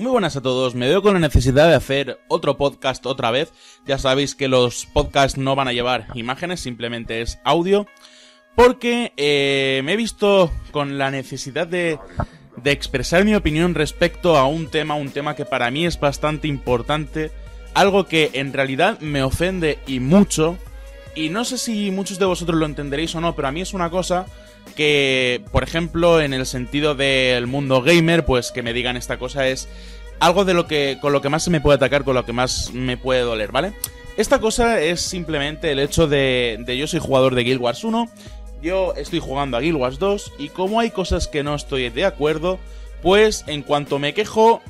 Muy buenas a todos, me veo con la necesidad de hacer otro podcast otra vez. Ya sabéis que los podcasts no van a llevar imágenes, simplemente es audio. Porque me he visto con la necesidad de expresar mi opinión respecto a un tema que para mí es bastante importante. Algo que en realidad me ofende y mucho. Y no sé si muchos de vosotros lo entenderéis o no, pero a mí es una cosa que, por ejemplo, en el sentido del mundo gamer, pues que me digan esta cosa es algo de con lo que más se me puede atacar, con lo que más me puede doler, ¿vale? Esta cosa es simplemente el hecho de yo soy jugador de Guild Wars 1, yo estoy jugando a Guild Wars 2 y como hay cosas que no estoy de acuerdo, pues en cuanto me quejo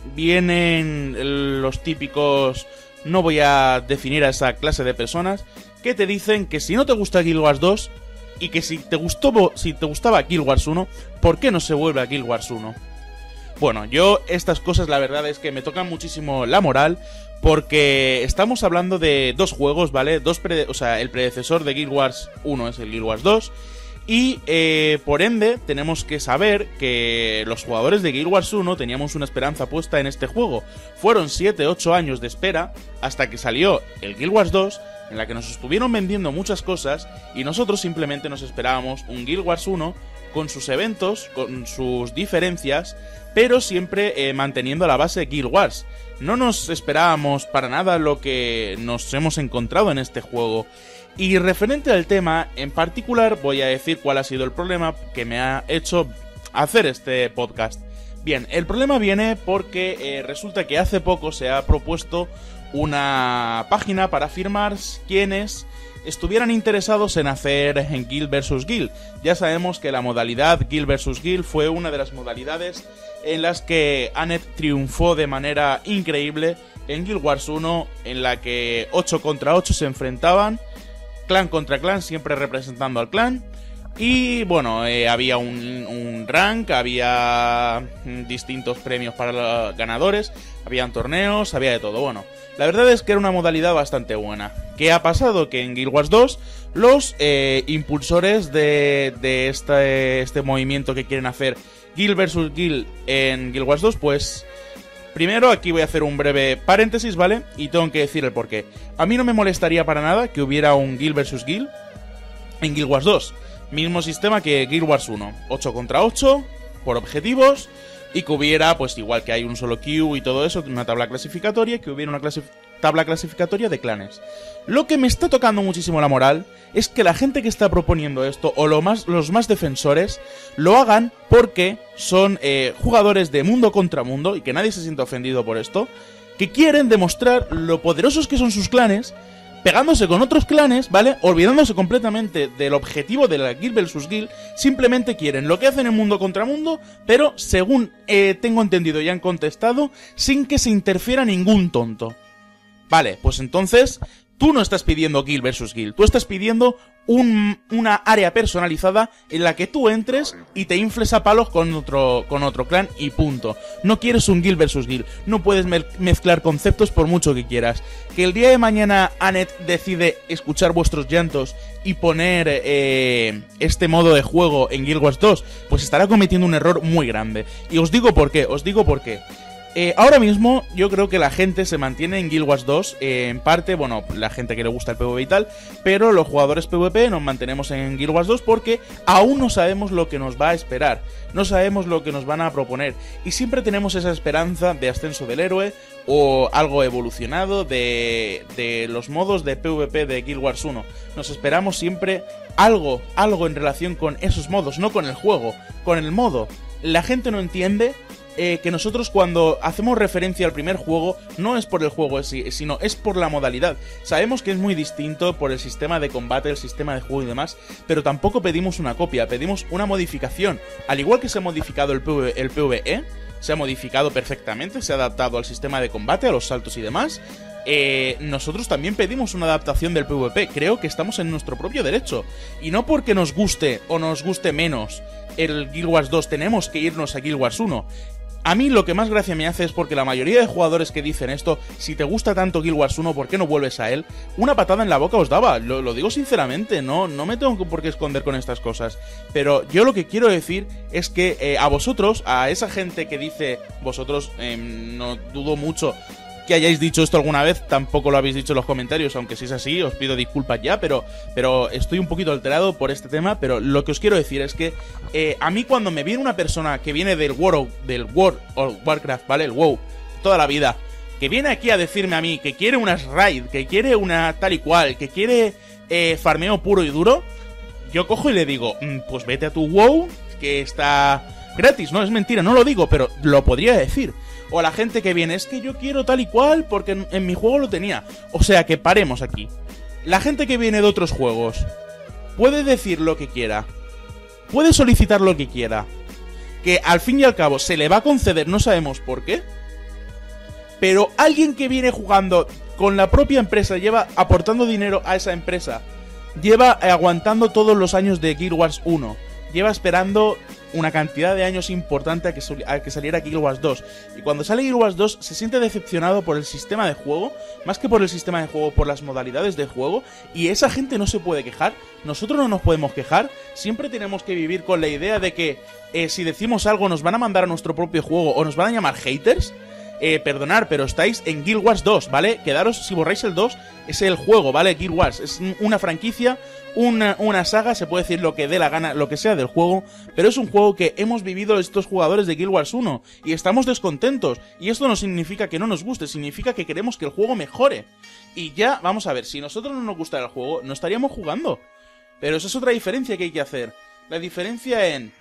vienen los típicos, no voy a definir a esa clase de personas, que te dicen que si no te gusta Guild Wars 2 y que si te gustaba Guild Wars 1, ¿por qué no se vuelve a Guild Wars 1? Bueno, yo estas cosas la verdad es que me tocan muchísimo la moral, porque estamos hablando de dos juegos, ¿vale? El predecesor de Guild Wars 1 es el Guild Wars 2, y por ende tenemos que saber que los jugadores de Guild Wars 1 teníamos una esperanza puesta en este juego. Fueron 7-8 años de espera hasta que salió el Guild Wars 2, en la que nos estuvieron vendiendo muchas cosas y nosotros simplemente nos esperábamos un Guild Wars 1 con sus eventos, con sus diferencias, pero siempre manteniendo la base de Guild Wars. No nos esperábamos para nada lo que nos hemos encontrado en este juego. Y referente al tema, en particular voy a decir cuál ha sido el problema que me ha hecho hacer este podcast. Bien, el problema viene porque resulta que hace poco se ha propuesto una página para firmar quienes estuvieran interesados en hacer en Guild vs Guild. Ya sabemos que la modalidad Guild vs Guild fue una de las modalidades en las que Anet triunfó de manera increíble en Guild Wars 1, en la que 8 contra 8 se enfrentaban, clan contra clan, siempre representando al clan. Y bueno, había un rank, había distintos premios para los ganadores, habían torneos, había de todo. Bueno, la verdad es que era una modalidad bastante buena. ¿Qué ha pasado? Que en Guild Wars 2 los impulsores de este movimiento que quieren hacer Guild vs Guild en Guild Wars 2, pues primero aquí voy a hacer un breve paréntesis, ¿vale? Y tengo que decir el porqué. A mí no me molestaría para nada que hubiera un Guild vs Guild en Guild Wars 2. Mismo sistema que Guild Wars 1, 8 contra 8, por objetivos, y que hubiera, pues igual que hay un solo queue y todo eso, una tabla clasificatoria, que hubiera una tabla clasificatoria de clanes. Lo que me está tocando muchísimo la moral es que la gente que está proponiendo esto, o los más defensores, lo hagan porque son jugadores de mundo contra mundo, y que nadie se sienta ofendido por esto, que quieren demostrar lo poderosos que son sus clanes, pegándose con otros clanes, ¿vale? Olvidándose completamente del objetivo de la Guild vs Guild. Simplemente quieren lo que hacen en mundo contra mundo, pero según tengo entendido y han contestado, sin que se interfiera ningún tonto. Vale, pues entonces tú no estás pidiendo Guild vs Guild, tú estás pidiendo una área personalizada en la que tú entres y te infles a palos con otro clan y punto. No quieres un Guild vs Guild, no puedes mezclar conceptos por mucho que quieras. Que el día de mañana Anet decide escuchar vuestros llantos y poner este modo de juego en Guild Wars 2, pues estará cometiendo un error muy grande. Y os digo por qué. Ahora mismo yo creo que la gente se mantiene en Guild Wars 2, en parte, bueno, la gente que le gusta el PvP y tal, pero los jugadores PvP nos mantenemos en Guild Wars 2 porque aún no sabemos lo que nos va a esperar, no sabemos lo que nos van a proponer, y siempre tenemos esa esperanza de ascenso del héroe o algo evolucionado de los modos de PvP de Guild Wars 1. Nos esperamos siempre algo en relación con esos modos, no con el juego, con el modo. La gente no entiende que nosotros cuando hacemos referencia al primer juego no es por el juego sino es por la modalidad. Sabemos que es muy distinto por el sistema de combate, el sistema de juego y demás, pero tampoco pedimos una copia, pedimos una modificación. Al igual que se ha modificado el PvE, se ha modificado perfectamente, se ha adaptado al sistema de combate, a los saltos y demás. Nosotros también pedimos una adaptación del PvP. Creo que estamos en nuestro propio derecho, y no porque nos guste o nos guste menos el Guild Wars 2 tenemos que irnos a Guild Wars 1. A mí lo que más gracia me hace es porque la mayoría de jugadores que dicen esto, si te gusta tanto Guild Wars 1, ¿por qué no vuelves a él? Una patada en la boca os daba, lo digo sinceramente, no me tengo por qué esconder con estas cosas. Pero yo lo que quiero decir es que a vosotros, a esa gente que dice, vosotros, no dudo mucho que hayáis dicho esto alguna vez, tampoco lo habéis dicho en los comentarios, aunque si es así os pido disculpas ya, pero estoy un poquito alterado por este tema. Pero lo que os quiero decir es que a mí cuando me viene una persona que viene del World of Warcraft, ¿vale? El WoW, toda la vida, que viene aquí a decirme a mí que quiere unas raid, que quiere una tal y cual, que quiere farmeo puro y duro, yo cojo y le digo, pues vete a tu WoW, que está gratis, no es mentira, no lo digo, pero lo podría decir. O a la gente que viene, es que yo quiero tal y cual porque en mi juego lo tenía. O sea que paremos aquí. La gente que viene de otros juegos puede decir lo que quiera, puede solicitar lo que quiera, que al fin y al cabo se le va a conceder, no sabemos por qué. Pero alguien que viene jugando con la propia empresa, lleva aportando dinero a esa empresa, lleva aguantando todos los años de Guild Wars 1, lleva esperando una cantidad de años importante a que saliera Guild Wars 2. Y cuando sale Guild Wars 2 se siente decepcionado por el sistema de juego, más que por el sistema de juego, por las modalidades de juego. Y esa gente no se puede quejar, nosotros no nos podemos quejar. Siempre tenemos que vivir con la idea de que si decimos algo nos van a mandar a nuestro propio juego o nos van a llamar haters. Perdonad, pero estáis en Guild Wars 2, ¿vale? Quedaros, si borráis el 2, es el juego, ¿vale? Guild Wars es una franquicia, una saga, se puede decir lo que dé la gana, lo que sea del juego, pero es un juego que hemos vivido estos jugadores de Guild Wars 1 y estamos descontentos. Y esto no significa que no nos guste, significa que queremos que el juego mejore. Y ya, vamos a ver, si a nosotros no nos gusta el juego, no estaríamos jugando. Pero esa es otra diferencia que hay que hacer. La diferencia en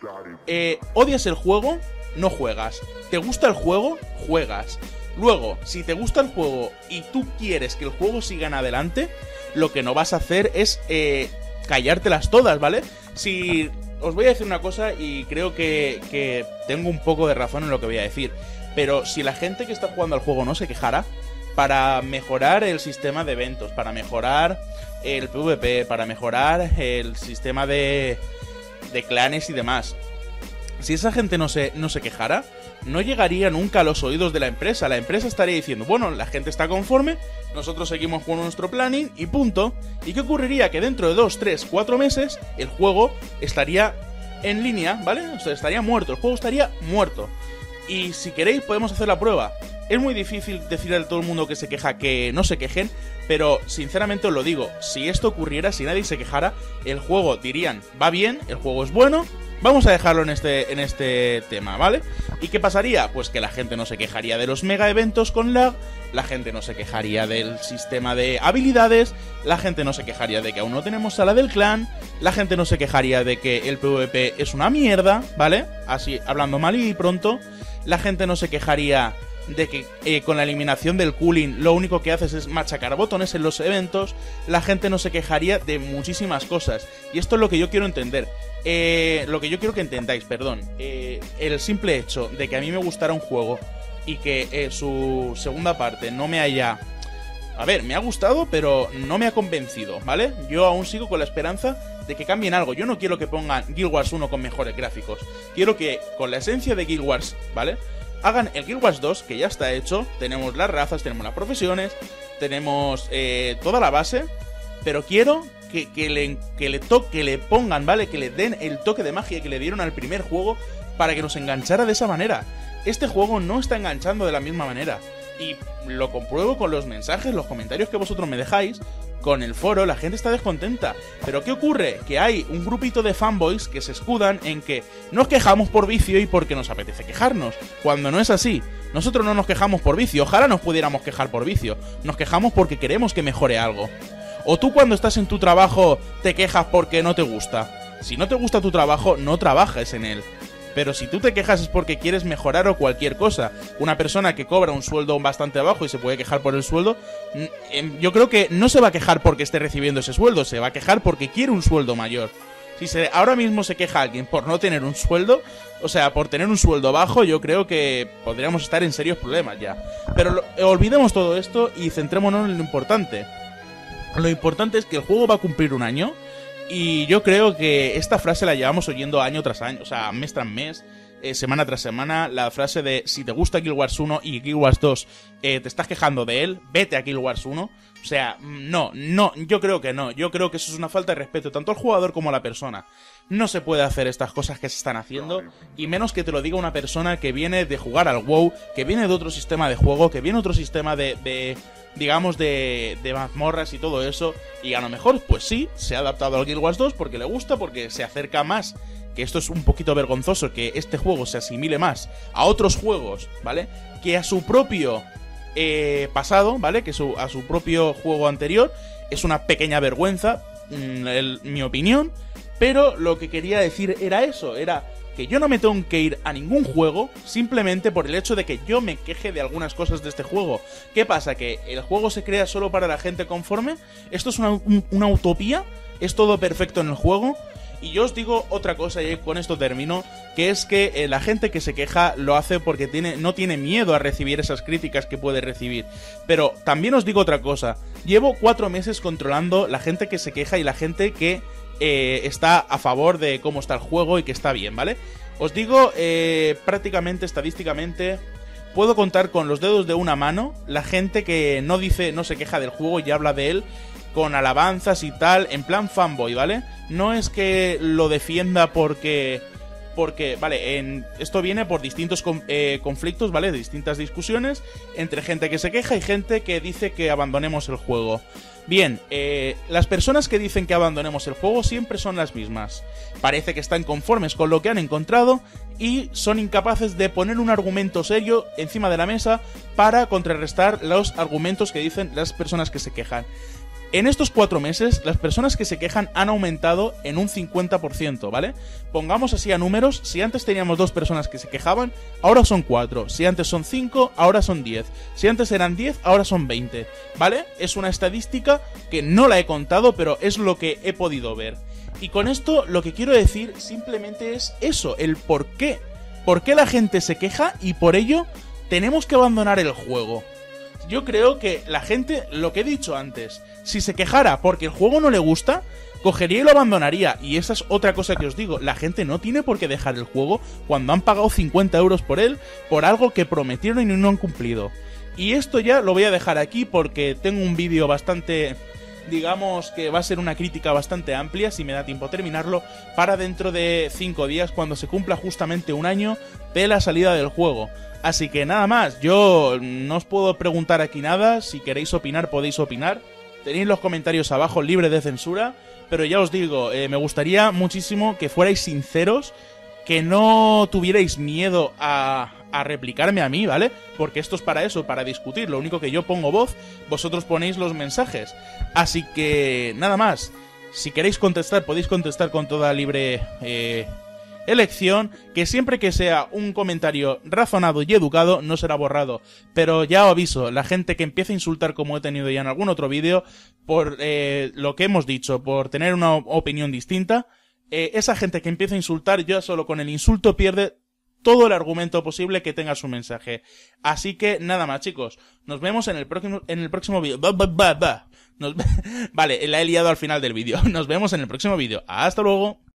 odias el juego, no juegas. ¿Te gusta el juego? Juegas. Luego, si te gusta el juego y tú quieres que el juego siga en adelante, lo que no vas a hacer es callártelas todas, ¿vale? Si os voy a decir una cosa y creo que tengo un poco de razón en lo que voy a decir, pero si la gente que está jugando al juego no se quejara, para mejorar el sistema de eventos, para mejorar el PvP, para mejorar el sistema de clanes y demás, si esa gente no se quejara, no llegaría nunca a los oídos de la empresa. La empresa estaría diciendo, bueno, la gente está conforme, nosotros seguimos con nuestro planning y punto. ¿Y qué ocurriría? Que dentro de 2, 3, 4 meses el juego estaría en línea, ¿vale? O sea, estaría muerto, el juego estaría muerto. Y si queréis podemos hacer la prueba. Es muy difícil decirle a todo el mundo que se queja que no se quejen, pero sinceramente os lo digo, si esto ocurriera, si nadie se quejara, el juego dirían, va bien, el juego es bueno, vamos a dejarlo en este tema, ¿vale? ¿Y qué pasaría? Pues que la gente no se quejaría de los mega eventos con lag, la gente no se quejaría del sistema de habilidades, la gente no se quejaría de que aún no tenemos sala del clan, la gente no se quejaría de que el PvP es una mierda, ¿vale? Así, hablando mal y pronto, la gente no se quejaría de que con la eliminación del cooling lo único que haces es machacar botones en los eventos, la gente no se quejaría de muchísimas cosas. Y esto es lo que yo quiero entender. Lo que yo quiero que entendáis, perdón. El simple hecho de que a mí me gustara un juego y que su segunda parte no me haya... A ver, me ha gustado, pero no me ha convencido, ¿vale? Yo aún sigo con la esperanza de que cambien algo. Yo no quiero que pongan Guild Wars 1 con mejores gráficos. Quiero que, con la esencia de Guild Wars, ¿vale?, hagan el Guild Wars 2, que ya está hecho. Tenemos las razas, tenemos las profesiones, tenemos toda la base. Pero quiero que le pongan, ¿vale?, que le den el toque de magia que le dieron al primer juego para que nos enganchara de esa manera. Este juego no está enganchando de la misma manera. Y lo compruebo con los mensajes, los comentarios que vosotros me dejáis. Con el foro, la gente está descontenta. ¿Pero qué ocurre? Que hay un grupito de fanboys que se escudan en que nos quejamos por vicio y porque nos apetece quejarnos, cuando no es así. Nosotros no nos quejamos por vicio, ojalá nos pudiéramos quejar por vicio. Nos quejamos porque queremos que mejore algo. O tú cuando estás en tu trabajo te quejas porque no te gusta. Si no te gusta tu trabajo, no trabajes en él. Pero si tú te quejas es porque quieres mejorar o cualquier cosa. Una persona que cobra un sueldo bastante bajo y se puede quejar por el sueldo, yo creo que no se va a quejar porque esté recibiendo ese sueldo, se va a quejar porque quiere un sueldo mayor. Si ahora mismo se queja alguien por no tener un sueldo, o sea, por tener un sueldo bajo, yo creo que podríamos estar en serios problemas ya. Pero olvidemos todo esto y centrémonos en lo importante. Lo importante es que el juego va a cumplir un año. Y yo creo que esta frase la llevamos oyendo año tras año, o sea, mes tras mes. semana tras semana la frase de si te gusta Guild Wars 1 y Guild Wars 2 te estás quejando de él, vete a Guild Wars 1. O sea, no, yo creo que no. Yo creo que eso es una falta de respeto tanto al jugador como a la persona. No se puede hacer estas cosas que se están haciendo, y menos que te lo diga una persona que viene de jugar al WoW, que viene de otro sistema de juego, que viene de otro sistema digamos, de mazmorras y todo eso, y a lo mejor, pues sí, se ha adaptado al Guild Wars 2 porque le gusta, porque se acerca más, que esto es un poquito vergonzoso, que este juego se asimile más a otros juegos, ¿vale? Que a su propio pasado, ¿vale? Que a su propio juego anterior. Es una pequeña vergüenza, mi opinión, pero lo que quería decir era eso, era que yo no me tengo que ir a ningún juego simplemente por el hecho de que yo me queje de algunas cosas de este juego. ¿Qué pasa? ¿Que el juego se crea solo para la gente conforme? ¿Esto es una utopía? ¿Es todo perfecto en el juego? Y yo os digo otra cosa, y con esto termino, que es que la gente que se queja lo hace porque no tiene miedo a recibir esas críticas que puede recibir. Pero también os digo otra cosa, llevo 4 meses controlando la gente que se queja y la gente que está a favor de cómo está el juego y que está bien, ¿vale? Os digo, prácticamente, estadísticamente, puedo contar con los dedos de una mano la gente que no se queja del juego y habla de él con alabanzas y tal, en plan fanboy, ¿vale? No es que lo defienda porque vale, esto viene por distintos conflictos, ¿vale? De distintas discusiones entre gente que se queja y gente que dice que abandonemos el juego. Bien, las personas que dicen que abandonemos el juego siempre son las mismas. Parece que están conformes con lo que han encontrado y son incapaces de poner un argumento serio encima de la mesa para contrarrestar los argumentos que dicen las personas que se quejan. En estos 4 meses, las personas que se quejan han aumentado en un 50%, ¿vale? Pongamos así a números, si antes teníamos 2 personas que se quejaban, ahora son 4. Si antes son 5, ahora son 10. Si antes eran 10, ahora son 20, ¿vale? Es una estadística que no la he contado, pero es lo que he podido ver. Y con esto lo que quiero decir simplemente es eso, el por qué. ¿Por qué la gente se queja y por ello tenemos que abandonar el juego? Yo creo que la gente, lo que he dicho antes, si se quejara porque el juego no le gusta, cogería y lo abandonaría. Y esa es otra cosa que os digo, la gente no tiene por qué dejar el juego cuando han pagado 50 euros por él, por algo que prometieron y no han cumplido. Y esto ya lo voy a dejar aquí porque tengo un vídeo bastante, digamos que va a ser una crítica bastante amplia, si me da tiempo a terminarlo, para dentro de 5 días, cuando se cumpla justamente un año de la salida del juego. Así que nada más, yo no os puedo preguntar aquí nada, si queréis opinar podéis opinar, tenéis los comentarios abajo libre de censura, pero ya os digo, me gustaría muchísimo que fuerais sinceros, que no tuvierais miedo a replicarme a mí, ¿vale? Porque esto es para eso, para discutir, lo único que yo pongo voz, vosotros ponéis los mensajes. Así que nada más, si queréis contestar podéis contestar con toda libre elección, que siempre que sea un comentario razonado y educado no será borrado, pero ya os aviso, la gente que empieza a insultar como he tenido ya en algún otro vídeo por lo que hemos dicho, por tener una opinión distinta, esa gente que empieza a insultar ya solo con el insulto pierde todo el argumento posible que tenga su mensaje. Así que nada más, chicos, nos vemos en el próximo vídeo. Vale, la he liado al final del vídeo. Nos vemos en el próximo vídeo. Hasta luego.